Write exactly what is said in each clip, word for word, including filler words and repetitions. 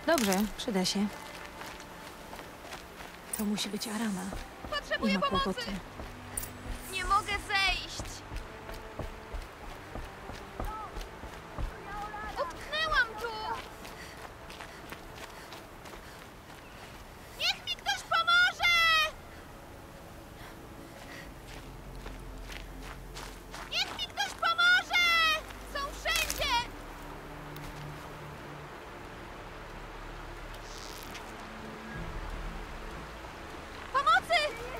Dobrze, przyda się. To musi być Arana. Potrzebuję I ma pomocy! kłopoty. Nie mogę zejść! Utknęłam tu! Niech mi ktoś pomoże! Niech mi ktoś pomoże! Są wszędzie! Pomocy!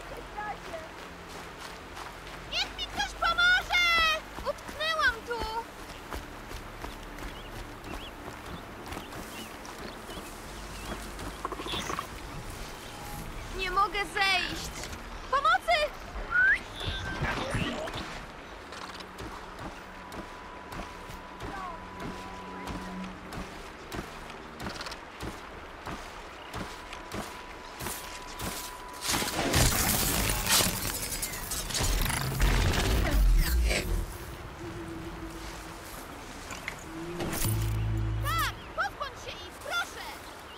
Niech mi ktoś pomoże! Utknęłam tu! Nie mogę zejść! Pomocy! Tak! Pozbądź się ich, proszę!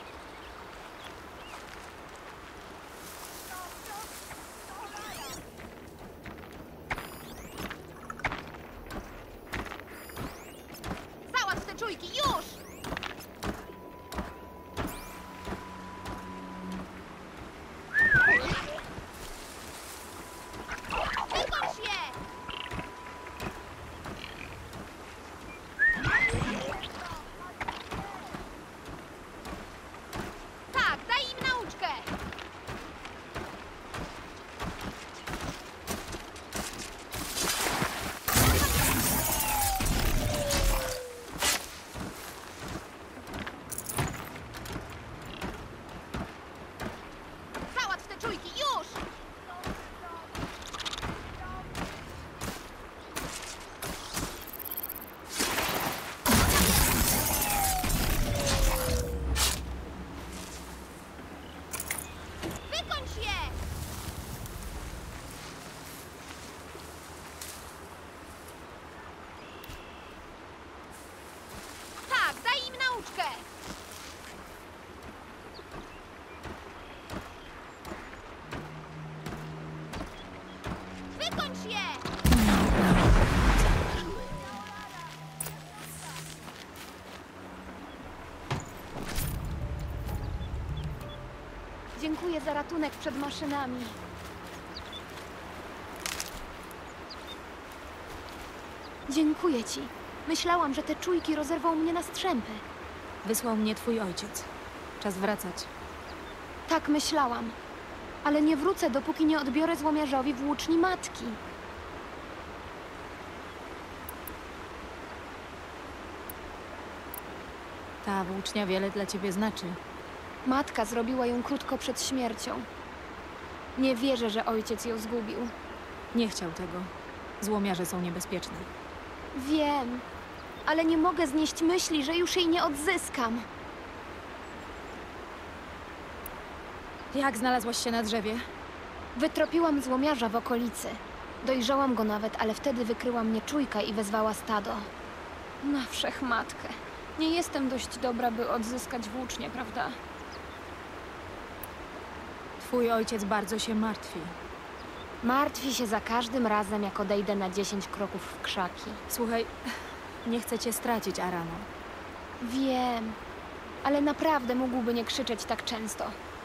Załatw te czujki, już! Wykończ je! Tak, daj im nauczkę! Załatw te czujki, już! Wykończ je! Tak, daj im nauczkę! Wykończ je! Dziękuję za ratunek przed maszynami. Dziękuję ci. Myślałam, że te czujki rozerwą mnie na strzępy. Wysłał mnie twój ojciec. Czas wracać. Tak myślałam. Ale nie wrócę, dopóki nie odbiorę złomiarzowi włóczni matki. Ta włócznia wiele dla ciebie znaczy. Matka zrobiła ją krótko przed śmiercią. Nie wierzę, że ojciec ją zgubił. Nie chciał tego. Złomiarze są niebezpieczne. Wiem, ale nie mogę znieść myśli, że już jej nie odzyskam. Jak znalazłaś się na drzewie? Wytropiłam złomiarza w okolicy. Dojrzałam go nawet, ale wtedy wykryła mnie czujka i wezwała stado. Na wszechmatkę. Nie jestem dość dobra, by odzyskać włócznię, prawda? Twój ojciec bardzo się martwi. Martwi się za każdym razem, jak odejdę na dziesięć kroków w krzaki. Słuchaj, nie chcę cię stracić, Arano. Wiem, ale naprawdę mógłby nie krzyczeć tak często.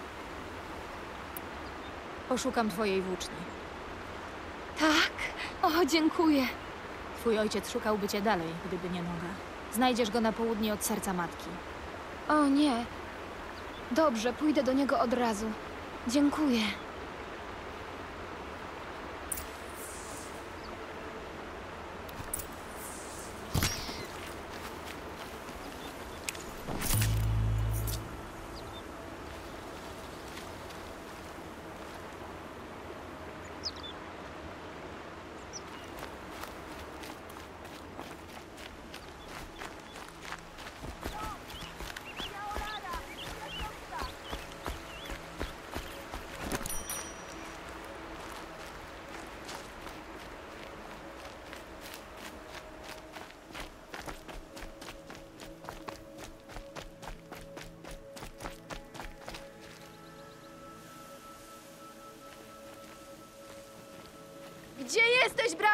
Poszukam twojej włóczni. Tak? O, dziękuję. Twój ojciec szukałby cię dalej, gdyby nie noga. Znajdziesz go na południe od serca matki. O nie. Dobrze, pójdę do niego od razu. Dziękuję.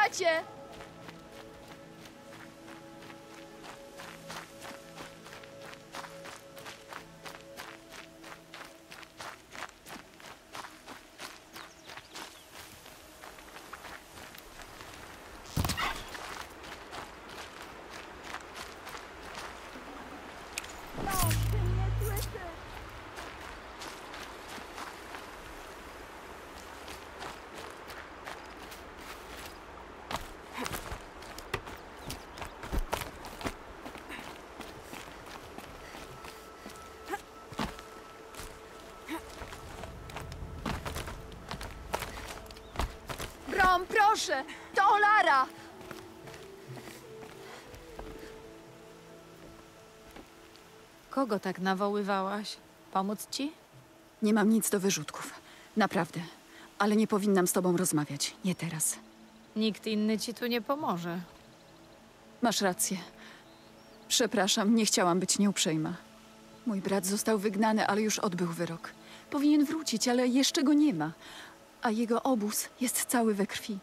Żyjecie! Brom, proszę! To Olara! Kogo tak nawoływałaś? Pomóc ci? Nie mam nic do wyrzutków. Naprawdę. Ale nie powinnam z tobą rozmawiać. Nie teraz. Nikt inny ci tu nie pomoże. Masz rację. Przepraszam, nie chciałam być nieuprzejma. Mój brat został wygnany, ale już odbył wyrok. Powinien wrócić, ale jeszcze go nie ma. A jego obóz jest cały we krwi.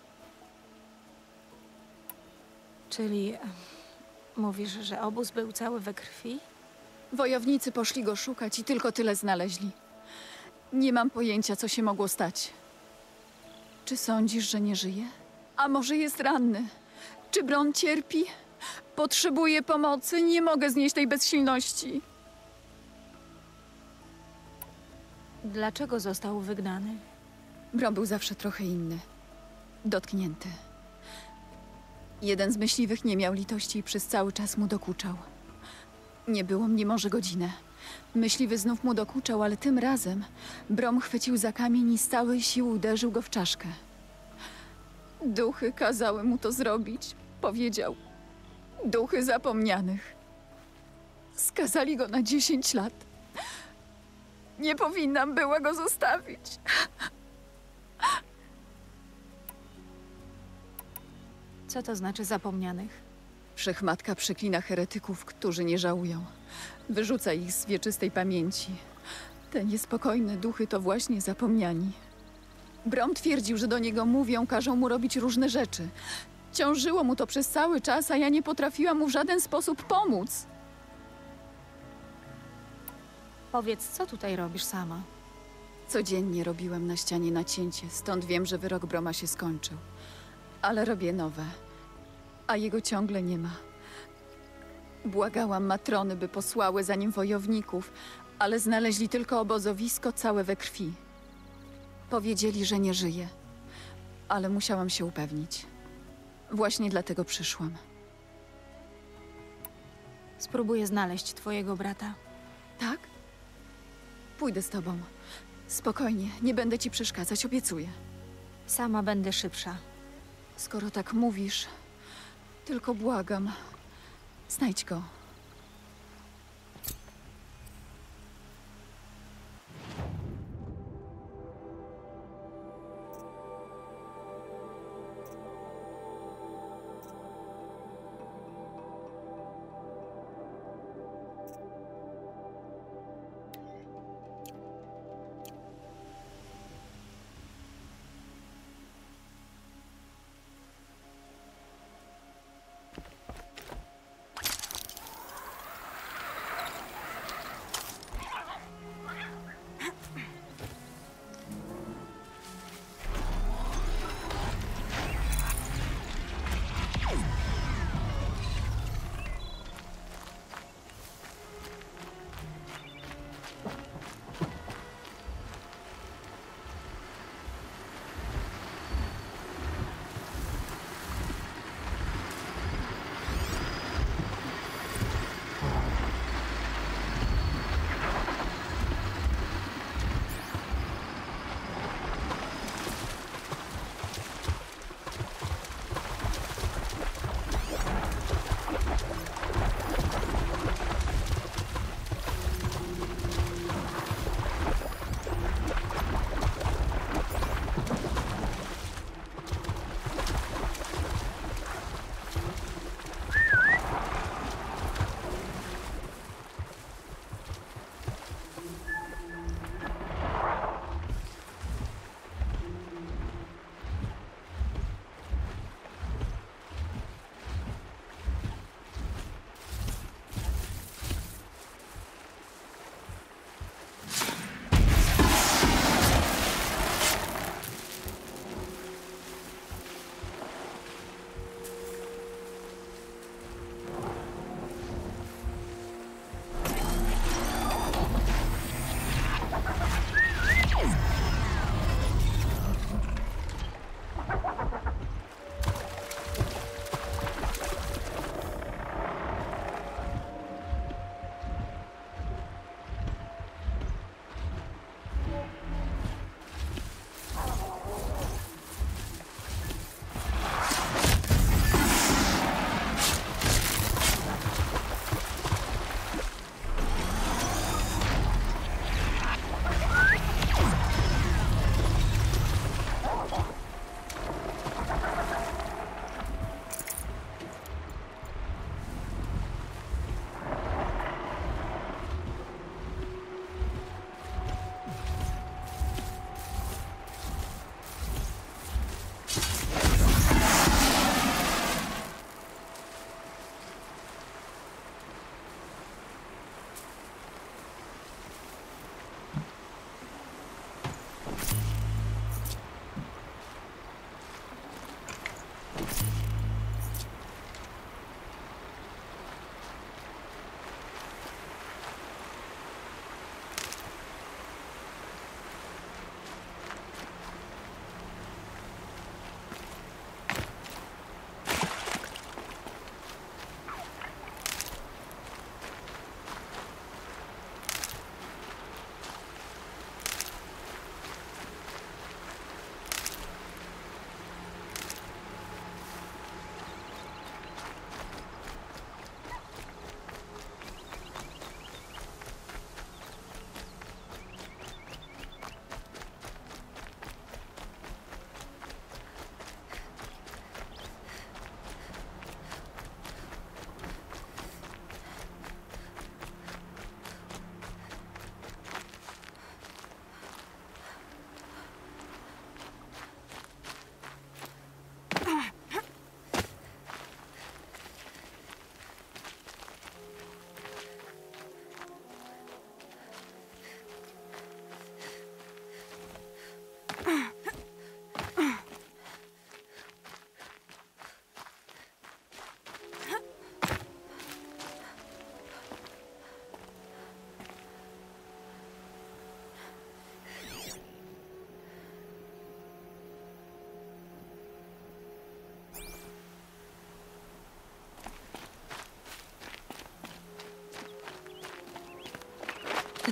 Czyli em, mówisz, że obóz był cały we krwi? Wojownicy poszli go szukać i tylko tyle znaleźli. Nie mam pojęcia, co się mogło stać. Czy sądzisz, że nie żyje? A może jest ranny? Czy Bron cierpi? Potrzebuję pomocy, nie mogę znieść tej bezsilności. Dlaczego został wygnany? Bron był zawsze trochę inny. Dotknięty. Jeden z myśliwych nie miał litości i przez cały czas mu dokuczał. Nie było mnie może godzinę. Myśliwy znów mu dokuczał, ale tym razem Brom chwycił za kamień i z całej siły uderzył go w czaszkę. Duchy kazały mu to zrobić, powiedział. Duchy zapomnianych. Skazali go na dziesięć lat. Nie powinnam była go zostawić. Co to znaczy zapomnianych? Wszechmatka przeklina heretyków, którzy nie żałują. Wyrzuca ich z wieczystej pamięci. Te niespokojne duchy to właśnie zapomniani. Brom twierdził, że do niego mówią, każą mu robić różne rzeczy. Ciążyło mu to przez cały czas, a ja nie potrafiłam mu w żaden sposób pomóc. Powiedz, co tutaj robisz sama? Codziennie robiłam na ścianie nacięcie, stąd wiem, że wyrok Broma się skończył. Ale robię nowe, a jego ciągle nie ma. Błagałam matrony, by posłały za nim wojowników, ale znaleźli tylko obozowisko całe we krwi. Powiedzieli, że nie żyje, ale musiałam się upewnić. Właśnie dlatego przyszłam. Spróbuję znaleźć twojego brata. Tak? Pójdę z tobą. Spokojnie, nie będę ci przeszkadzać, obiecuję. Sama będę szybsza. Skoro tak mówisz, tylko błagam, znajdź go.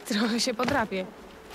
Trochę się podrapię.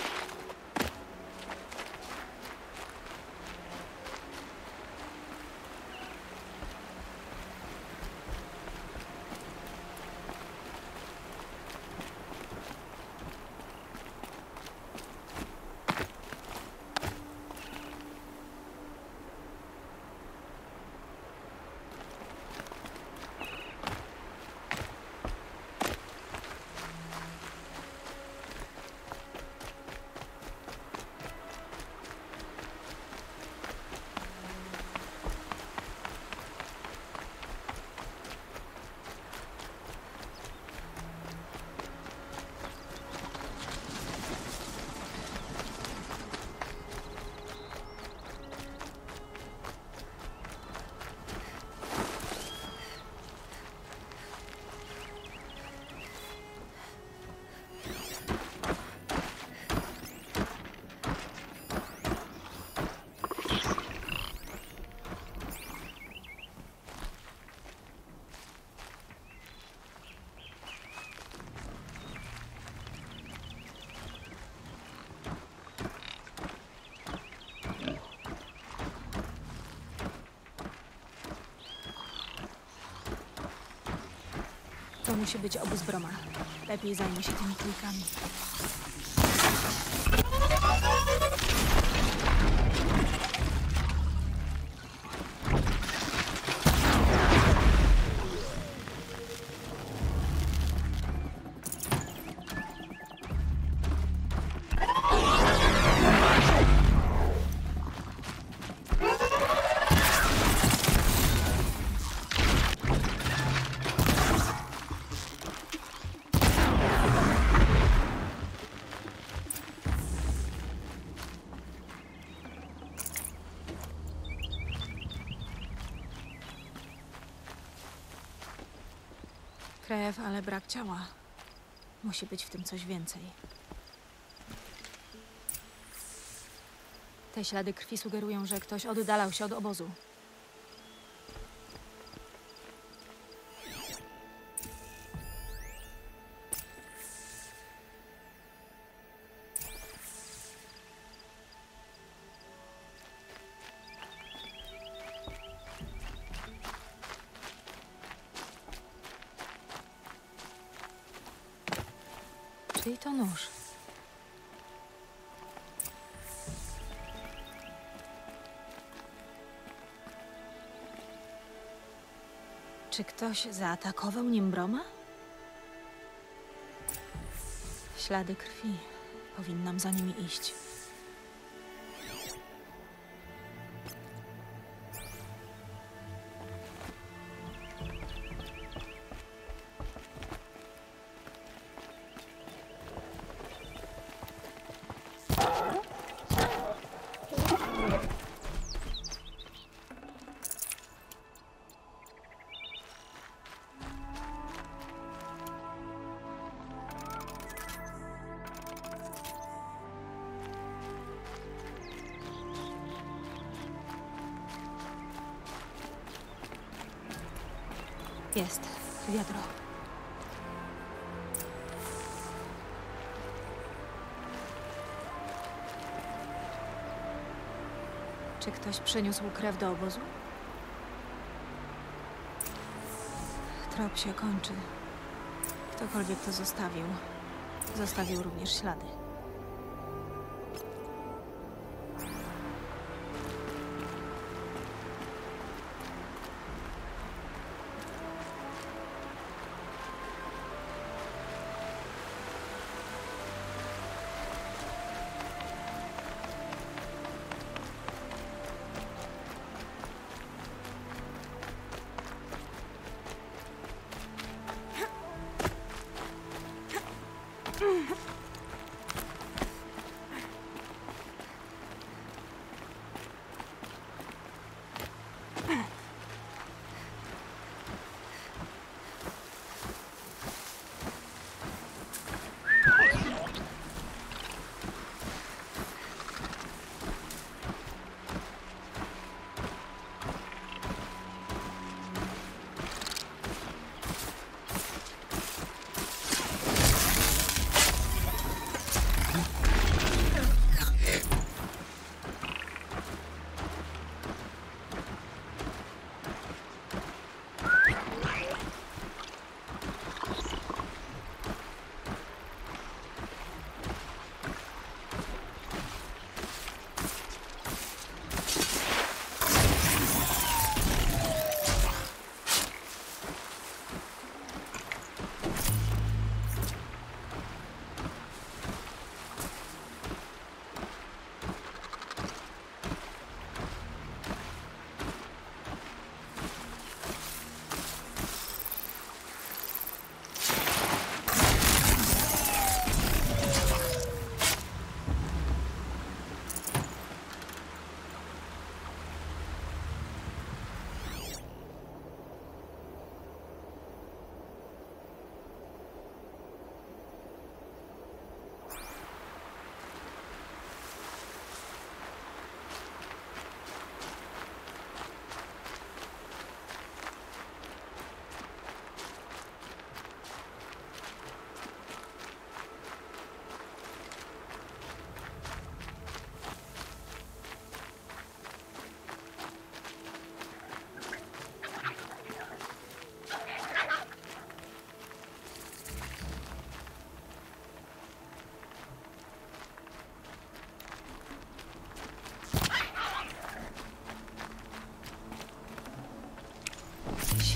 To musi być obóz Broma. Lepiej zajmę się tymi trójkami. Krew, ale brak ciała. Musi być w tym coś więcej. Te ślady krwi sugerują, że ktoś oddalał się od obozu. Czyli to nóż. Czy ktoś zaatakował nim Broma? Ślady krwi. Powinnam za nimi iść. Jest. Wiadro. Czy ktoś przyniósł krew do obozu? Trop się kończy. Ktokolwiek to zostawił, zostawił również ślady.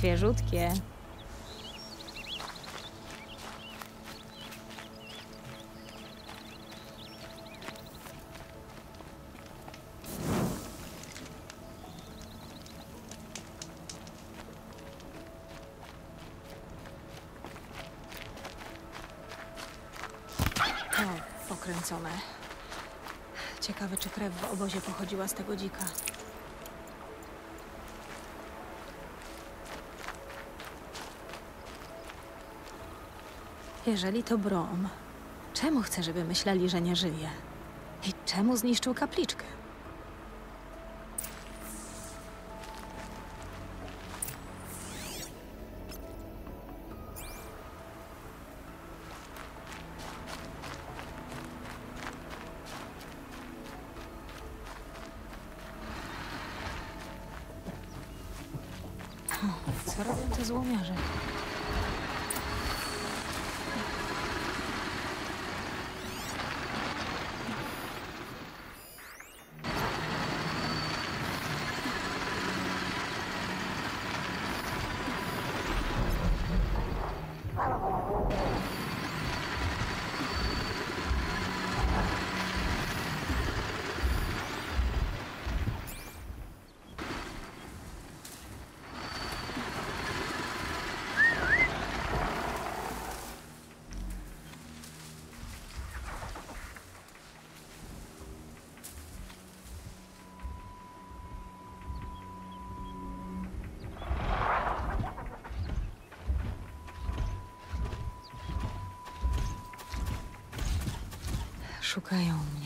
Świeżutkie. O, pokręcone. Ciekawe, czy krew w obozie pochodziła z tego dzika. Jeżeli to Brom, czemu chce, żeby myśleli, że nie żyje? I czemu zniszczył kapliczkę? Co robią te złomiarze? Szukają mnie.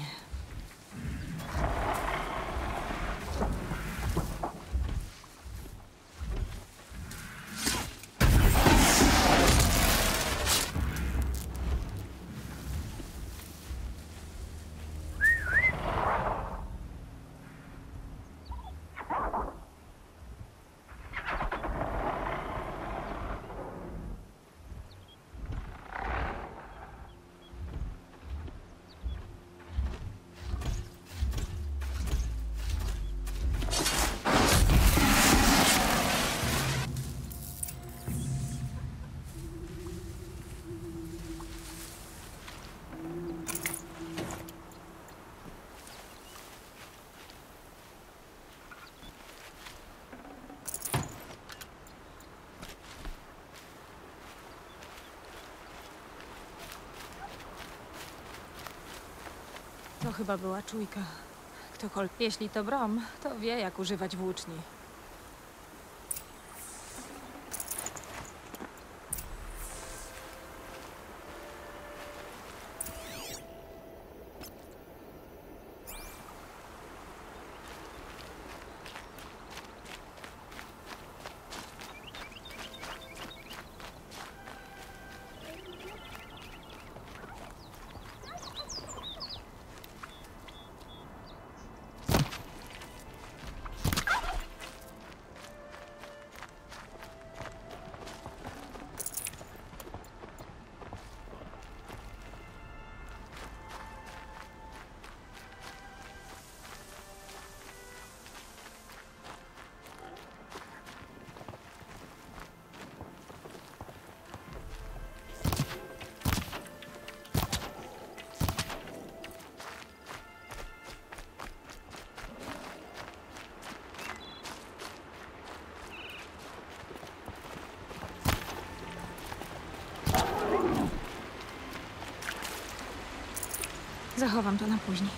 To chyba była czujka. Ktokolwiek. Jeśli to Brom, to wie, jak używać włóczni. Zachowam to na później.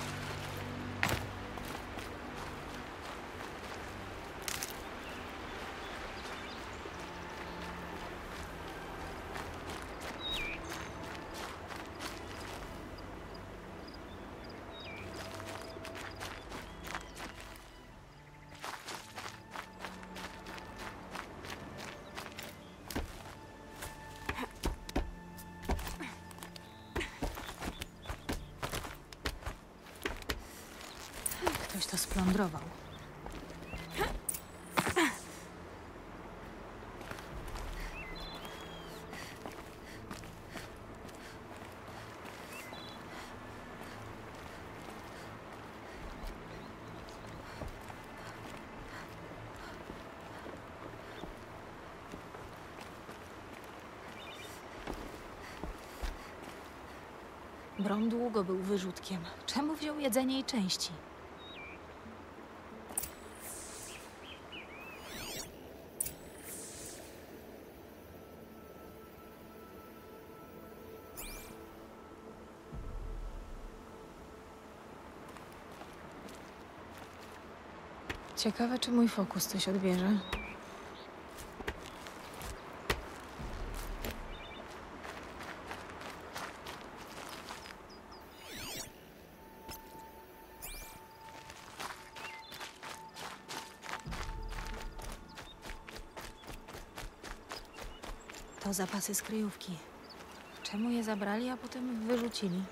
Ktoś to splądrował. Brom długo był wyrzutkiem. Czemu wziął jedzenie i części? Ciekawe, czy mój fokus coś odbierze. To zapasy z kryjówki. Czemu je zabrali, a potem wyrzucili?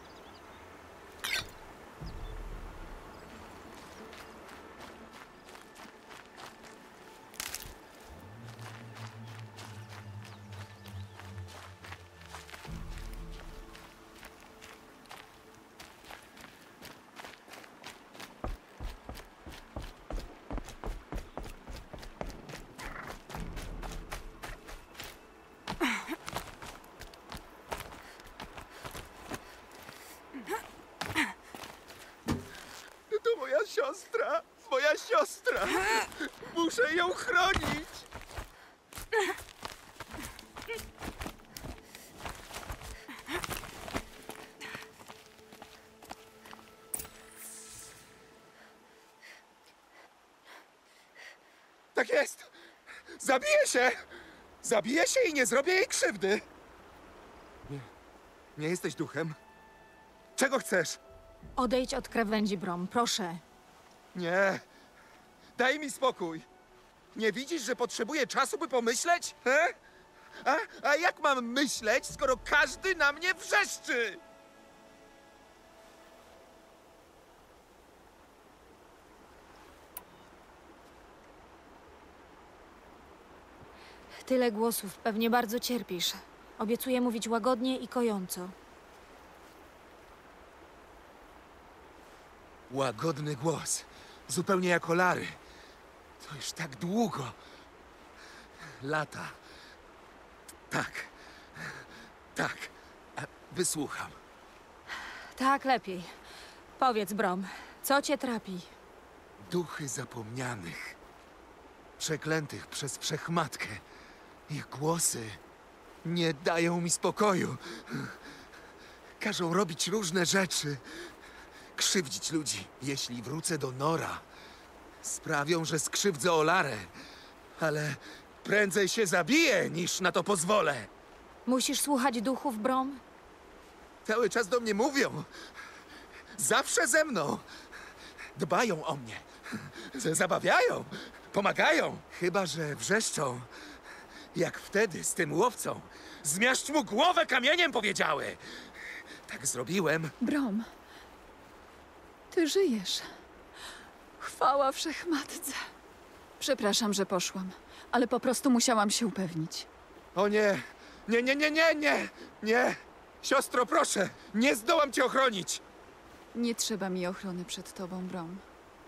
To moja siostra! Moja siostra! Muszę ją chronić! Tak jest! Zabiję się! Zabiję się i nie zrobię jej krzywdy! Nie, nie jesteś duchem? Czego chcesz? Odejdź od krawędzi, Brom, proszę. Nie. Daj mi spokój. Nie widzisz, że potrzebuję czasu, by pomyśleć? He? A, a jak mam myśleć, skoro każdy na mnie wrzeszczy? Tyle głosów, pewnie bardzo cierpisz. Obiecuję mówić łagodnie i kojąco. Łagodny głos. Zupełnie jak Olary. To już tak długo. Lata. Tak. Tak. A, Wysłucham. Tak, lepiej. Powiedz, Brom, co cię trapi? Duchy zapomnianych. Przeklętych przez Wszechmatkę. Ich głosy nie dają mi spokoju. Każą robić różne rzeczy. Krzywdzić ludzi. Jeśli wrócę do Nora, sprawią, że skrzywdzę Olarę. Ale prędzej się zabiję, niż na to pozwolę. Musisz słuchać duchów, Brom? Cały czas do mnie mówią. Zawsze ze mną. Dbają o mnie. Z- Zabawiają. Pomagają. Chyba że wrzeszczą. Jak wtedy z tym łowcą. Zmiażdż mu głowę kamieniem, powiedziały. Tak zrobiłem. Brom, ty żyjesz. Chwała Wszechmatce. Przepraszam, że poszłam, ale po prostu musiałam się upewnić. O nie. Nie, nie, nie, nie, nie. Nie. Siostro, proszę. Nie zdołam cię ochronić. Nie trzeba mi ochrony przed tobą, Brom.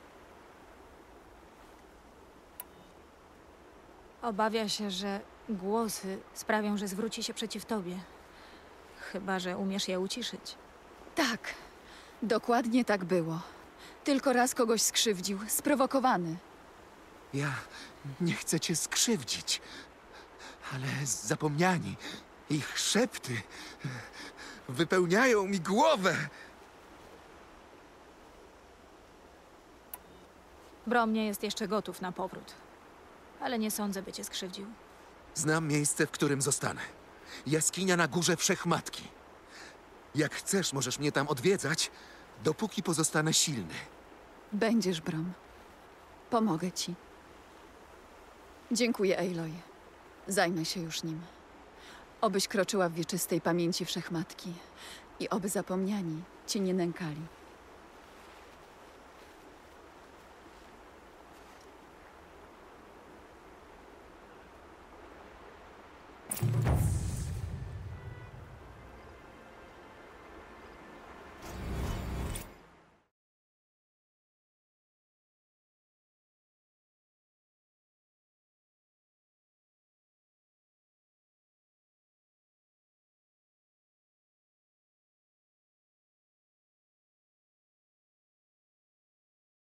Obawia się, że głosy sprawią, że zwróci się przeciw tobie. Chyba że umiesz je uciszyć. Tak, dokładnie tak było. Tylko raz kogoś skrzywdził, sprowokowany. Ja nie chcę cię skrzywdzić, ale zapomniani, ich szepty wypełniają mi głowę. Brom nie jest jeszcze gotów na powrót. Ale nie sądzę, by cię skrzywdził. Znam miejsce, w którym zostanę. Jaskinia na górze Wszechmatki. Jak chcesz, możesz mnie tam odwiedzać, dopóki pozostanę silny. Będziesz, Brom. Pomogę ci. Dziękuję, Aloy. Zajmę się już nim. Obyś kroczyła w wieczystej pamięci Wszechmatki i oby zapomniani cię nie nękali.